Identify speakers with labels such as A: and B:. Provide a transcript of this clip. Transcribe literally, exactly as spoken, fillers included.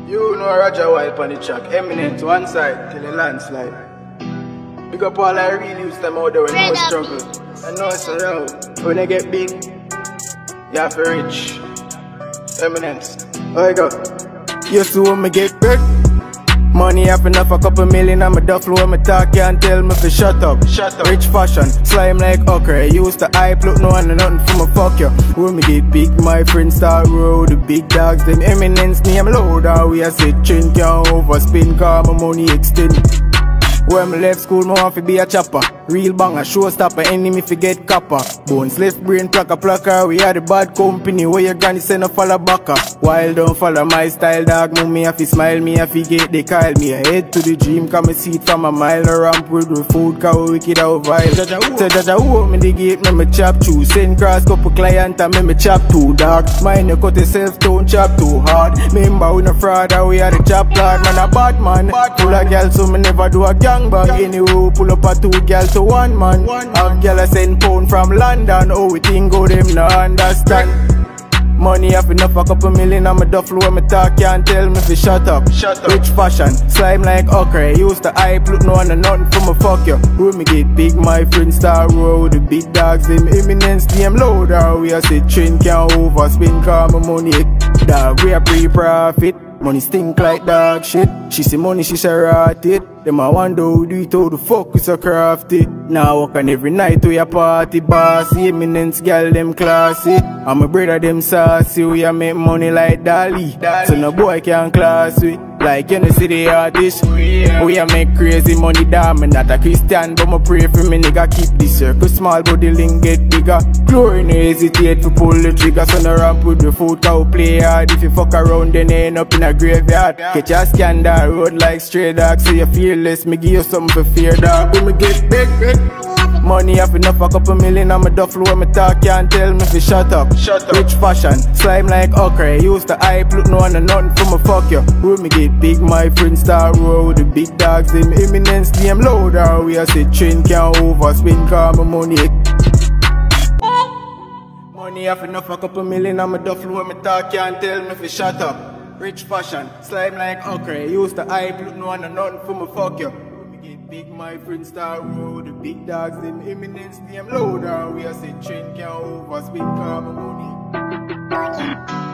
A: You know RajahWild on the track, eminent one side till the landslide. Big up all I really use them out there when no struggle. I know it's around. When I get big, you have to reach. Eminence. Oh, I go. You see when me get big. Money have enough, a couple million, I'm a duffel when me talk, can't tell me to shut up. Shut up. Rich fashion, slime like okra. Used to hype, look no one and nothing for me fuck you. When me get big, my friends start roll. The big dogs, them eminence, me I'm loud. We a sit chin, can't overspin, cause my money extend. When me left school, me want to be a chopper. Real banger, showstopper, enemy forget copper. Bones left brain, plucker, plucker. We are the bad company, where your granny send a follow backer. Wild don't follow my style, dog. Move me have to smile, me have to get the Kyle. Me a head to the dream, come and see it from a mile. A ramp with the food, cause we wicked out vile. Say Jaja who open the gate, me me chop two. Send cross couple client and me me chop two, dog. Mind you cut yourself, don't chop too hard. Remember we no fraud, we are the chop lord. Man a bad man, full of girls, so me never do a gang bang. Anyway, pull up a two girls to one man. Have girl a send pound from London. Oh, we think go them no understand. Money have enough, a couple million. I'm a duffel when me talk, can't tell me to shut up. Shut up. Rich fashion, slime like okra. Used to hype, look no one and nothing for me fuck you. When me get big, my friends start roll. The big dogs, them eminence, them louder. We a say train can't overspin, cause my money dog. We a pre-profit. Money stink like dog shit. She say money, she say rot it. Them a wonder who do it, how the fuck we so crafty. Now walk on every night we a party bossy. Eminence girl them classy. And my brother them saucy. We a make money like Dali, Dali. So no boy can class we. Like you know see the artist. Yeah. We a make crazy money damn. Me not a Christian but me pray for me nigga keep the circle small but the link get bigger. Glory no hesitate to pull the trigger. So no ramp with the food cow play hard. If you fuck around then end up in a graveyard. Yeah. Catch a scandal road like stray dog. So you fearless, me give you something for fear dog. When me get big, big. Money have enough, a couple million. I'm a duffel when me talk, can't tell me to shut up. Shut up. Rich fashion, slime like okra. Used to hype, look no one and nothing for me fuck you. When me get big, my friends start roll. The big dogs, them eminence, them louder. We a say train can't overspin, cause my money. Money have enough, a couple million. I'm a duffel when me talk, can't tell me to shut up. Rich fashion, slime like okra. Used to hype, look no one and nothing for me fuck you. When me get big, my friends start roll. The big dogs, them eminence, them louder. We a say train can't overspin, cause my money.